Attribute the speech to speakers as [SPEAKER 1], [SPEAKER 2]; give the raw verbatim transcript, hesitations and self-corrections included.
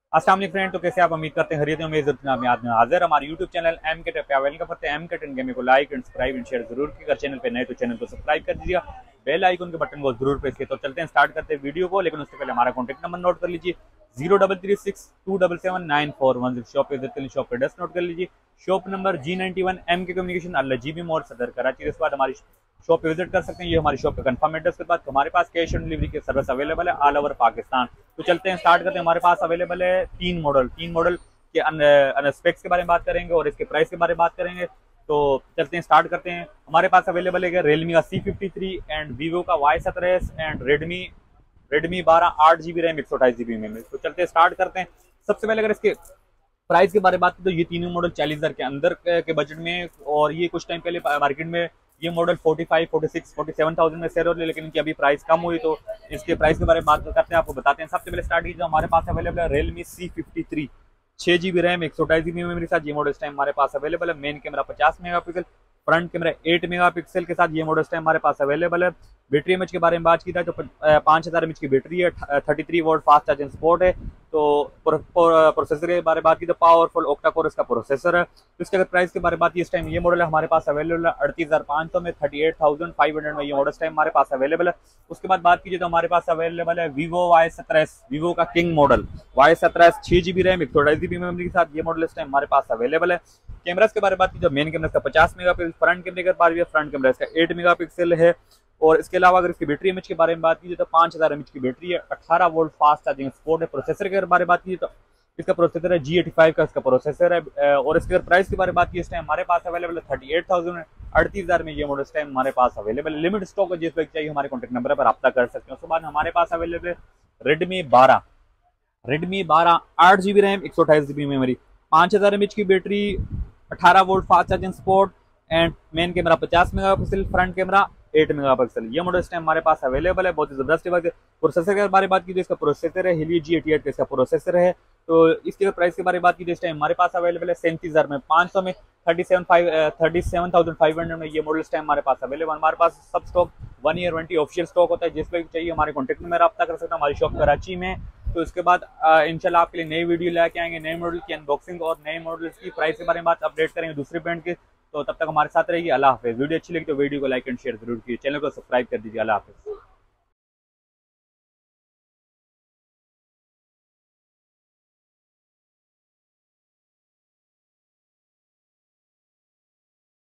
[SPEAKER 1] अस्सलाम वालेकुम फ्रेंड, तो कैसे आप उम्मीद करते हैं खरीदते हैं आज में हाजिर हमारे यूट्यूब चैनल एम के पे वेलकम करते हैं। एम के टेन गेमिंग को like and subscribe and share जरूर कीजिएगा। चैनल पे नए तो चैनल को सब्सक्राइब कर दीजिएगा, बेल आइकन के बटन को जरूर प्रेस कीजिए। तो चलते हैं, स्टार्ट करते हैं वीडियो को, लेकिन उससे पहले हमारा कॉन्टैक्ट नंबर नोट कर लीजिए zero double three six two double seven nine four one zero. Shop पे विजिट कर लीजिए, शॉप एड्रेस नोट कर लीजिए। Shop number G ninety one M K communication Allah GB मोड़ सदर कराची। इसके बाद हमारी शॉप पे विजिट कर सकते हैं। ये हमारी शॉप का कंफर्म एड्रेस के बाद हमारे पास कैश ऑन डिलीवरी की सर्विस अवेलेबल है ऑल ओवर पाकिस्तान। तो चलते हैं, स्टार्ट करते हैं। हमारे पास अवेलेबल है तीन मॉडल तीन मॉडल के अन स्पेक्स के बारे में बात करेंगे और इसके प्राइस के बारे में बात करेंगे। तो चलते हैं, स्टार्ट करते हैं। हमारे पास अवेलेबल है रियलमी का C fifty three and Vivo का वाई सत्रह एंड रेडमी रेडमी बारह आठ जीबी रैम एक सौ अठाईस जीबी में। तो चलते हैं, स्टार्ट करते हैं। सबसे पहले अगर इसके प्राइस के बारे में बात करें तो ये तीनों मॉडल चालीस हजार के अंदर के बजट में, और ये कुछ टाइम पहले मार्केट में ये मॉडल पैंतालीस, छियालीस, सैंतालीस हज़ार में सेल हो रही है, लेकिन इनकी अभी प्राइस कम हुई। तो इसके प्राइस के बारे में बात करते हैं, आपको बताते हैं। सबसे पहले स्टार्ट कीजिए, हमारे पास अवेलेबल है रियलमी सी फिफ्टी थ्री छह जीबी रैम एक सौ अठाईस जीबी मेमोरी के साथ। ये मॉडल इस टाइम हमारे पास अवेलेबल है। मेन कैमरा पचास मेगापिक्सल, फ्रंट कैमरा आठ मेगापिक्सल के साथ ये मॉडल इस टाइम हमारे पास अवेलेबल है। बैटरी एमएच के बारे में बात की जाए तो पाँच हज़ार एमएच की बैटरी है, thirty three volt fast charging support है। तो प्रोसेसर के बारे में बात की तो पावरफुल ऑक्टा कोर इसका प्रोसेसर है। तो इसके अगर प्राइस के बारे में बात की, इस टाइम ये मॉडल है हमारे पास अवेलेबल है अड़तीस हज़ार पाँच सौ में, thirty eight thousand five hundred में ये मॉडल इस टाइम हमारे पास अवेलेबल है। उसके बाद बात कीजिए तो हमारे पास अवेलेबल है वीवो वाई सत्रह, वीवो का किंग मॉडल वाई सत्रह छह जीबी रैम एक सौ अठाईस जीबी मेमोरी के साथ। ये मॉडल इस टाइम हमारे पास अवेलेबल है। कैमरा के बारे में बात की तो मेन कैमरा इसका पचास मेगापिक्सल, फ्रंट कैमरे की बात की फ्रंट कैमरा इसका आठ मेगापिक्सल है। और इसके अलावा अगर इसकी बैटरी एमएच के बारे में बात कीजिए तो पाँच हज़ार एमएच की बैटरी है, अठारह वोल्ट फास्ट चार्जिंग सपोर्ट है। प्रोसेसर के बारे में बात कीजिए तो इसका प्रोसेसर है जी एटी फाइव का इसका प्रोसेसर है। और इसके अगर प्राइस के बारे में बात की, इस टाइम हमारे पास अवेलेबल है थर्टी एट थाउजेंड अड़तीस हज़ार में ये मॉडल इस टाइम हमारे पास अवेलेबल है। लिमिट स्टॉक है, जिस व्यक्ति चाहिए हमारे कॉन्टैक्ट नंबर पर रब्ता कर सकते हैं। उसके बाद हमारे पास अवेलेबल है रेडमी बारह रेडमी बारह आठ जीबी रैम एक सौ अठाईस जीबी मेमोरी, पाँच हज़ार एमएच की बैटरी, अठारह volt fast charging support and main camera पचास मेगापिक्सल, फ्रंट कैमरा आठ मेगापिक्सल। ये मॉडल इस टाइम हमारे पास अवेलेबल है। बहुत ही जबरदस्त है। प्रोसेसर के बारे में बात कीजिए, इसका प्रोसेसर है हेलियो जी एटी एट का इसका प्रोसेसर है। तो इसके प्राइस के बारे में बात कीजिए, इस टाइम हमारे पास अवेलेबल है सैंतीस हजार में पाँच सौ में, thirty seven five thirty seven thousand five hundred में ये मॉडल इस टाइम हमारे पास अवेलेबल। हमारे पास सब stock one year warranty official stock होता है। जिस पर चाहिए हमारे कॉन्टैक्ट में रब्ता कर सकता है। हमारी शॉप कराची में। तो इसके बाद इंशाल्लाह आपके लिए नई वीडियो लेके आएंगे, नए मॉडल की अनबॉक्सिंग और नए मॉडल की प्राइस के बारे में बात अपडेट करेंगे दूसरे ब्रांड के। तो तब तक हमारे साथ रहिए। अल्लाह हाफिज़। वीडियो अच्छी लगी तो वीडियो को लाइक एंड शेयर जरूर कीजिए, चैनल को सब्सक्राइब कर दीजिए। अल्लाह हाफिज़।